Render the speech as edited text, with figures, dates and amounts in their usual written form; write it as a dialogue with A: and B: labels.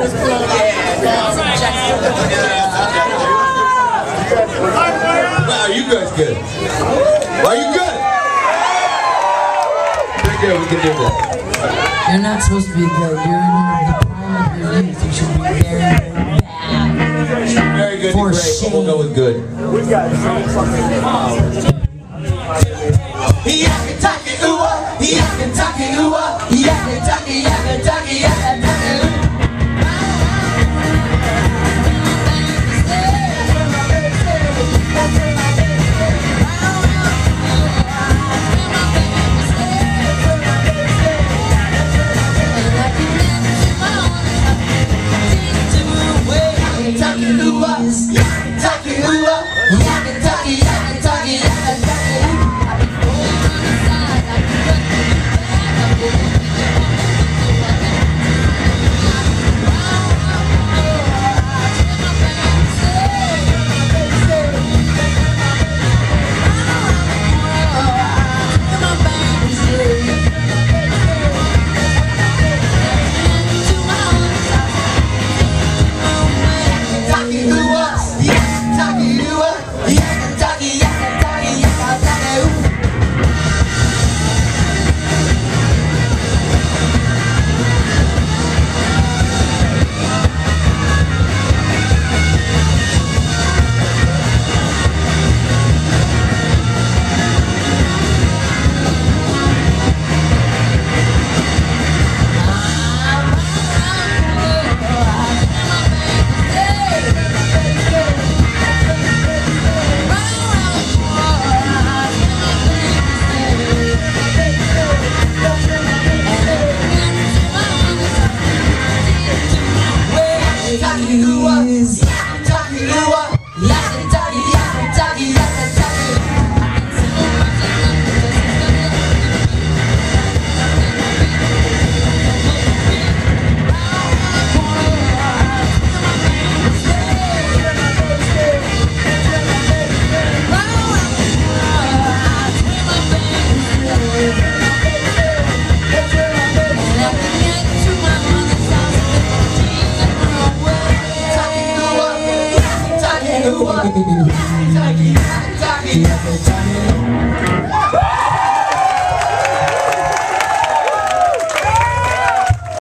A: Wow, you guys good? Are you good? Pretty good, we can do that.
B: You're not supposed to be good. You're in the prime of your youth. You should be very bad.
A: Very good,
B: For
A: great.
B: shame.
A: We'll go with good.
C: Yaki Taki, Yaki Taki, Yaki Taki, Yaki Taki, Yaki Taki.
B: Taki, Taki, Taki, Taki, Taki, Taki.